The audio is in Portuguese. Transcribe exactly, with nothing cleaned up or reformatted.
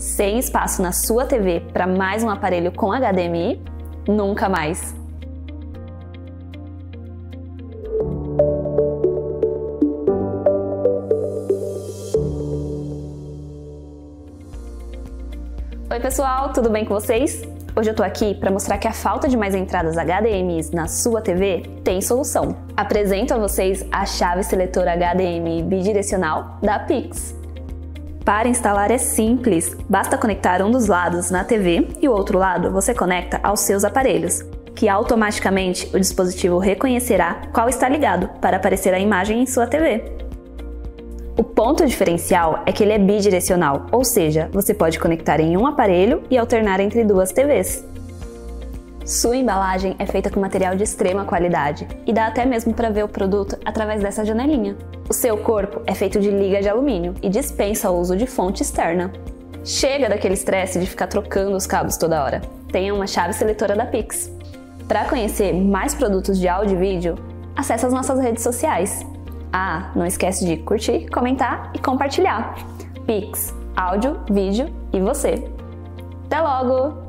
sem espaço na sua T V para mais um aparelho com H D M I? Nunca mais! Oi pessoal, tudo bem com vocês? Hoje eu tô aqui para mostrar que a falta de mais entradas H D M I na sua T V tem solução. Apresento a vocês a chave seletora H D M I bidirecional da Pix. Para instalar é simples, basta conectar um dos lados na T V e o outro lado você conecta aos seus aparelhos, que automaticamente o dispositivo reconhecerá qual está ligado para aparecer a imagem em sua T V. O ponto diferencial é que ele é bidirecional, ou seja, você pode conectar em um aparelho e alternar entre duas T Vs. Sua embalagem é feita com material de extrema qualidade e dá até mesmo para ver o produto através dessa janelinha. O seu corpo é feito de liga de alumínio e dispensa o uso de fonte externa. Chega daquele estresse de ficar trocando os cabos toda hora. Tenha uma chave seletora da Pix. Para conhecer mais produtos de áudio e vídeo, acesse as nossas redes sociais. Ah, não esquece de curtir, comentar e compartilhar. Pix, áudio, vídeo e você. Até logo!